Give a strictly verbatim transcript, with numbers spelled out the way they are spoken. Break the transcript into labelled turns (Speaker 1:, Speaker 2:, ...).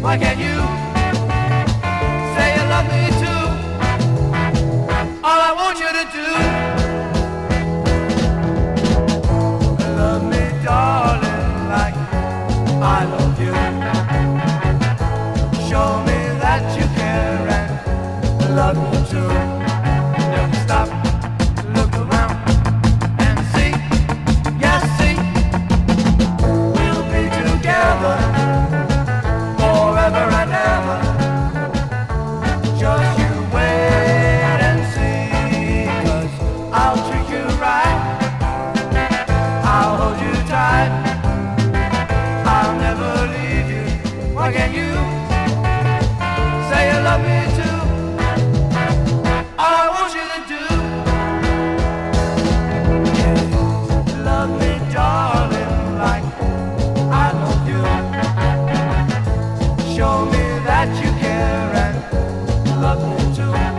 Speaker 1: Why can't you say you love me too? All I want you to do, love me, darling, like I love you. Show me that you care and love me too. Don't stop, look around and see, yes, see, we'll be together forever and ever. Just you wait and see, 'cause I'll treat you right, I'll hold you tight, I'll never leave you. Why can't you say you love me too? All I want you to do is love me, darling, like I love you. Show me that you care and love me too.